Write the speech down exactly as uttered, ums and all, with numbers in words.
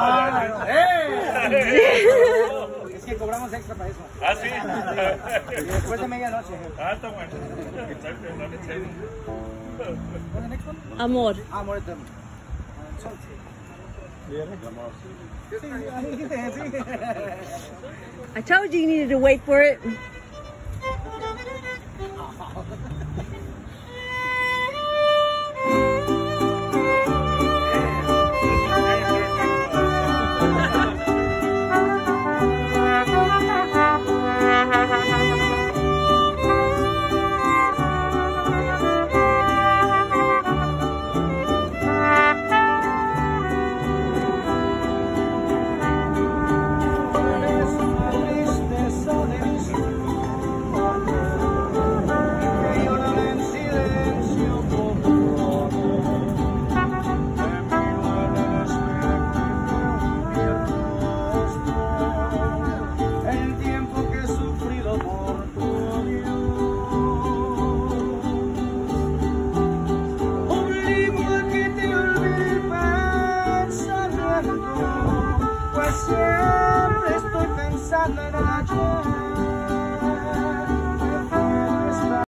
Ah, ¡eh! Es que cobramos extra para eso. Ah, sí. Y después de medianoche. Ah, está bueno. What's the next one? Amor. Amor eterno. I told you you needed to wait for it. Siempre estoy pensando en el ayer.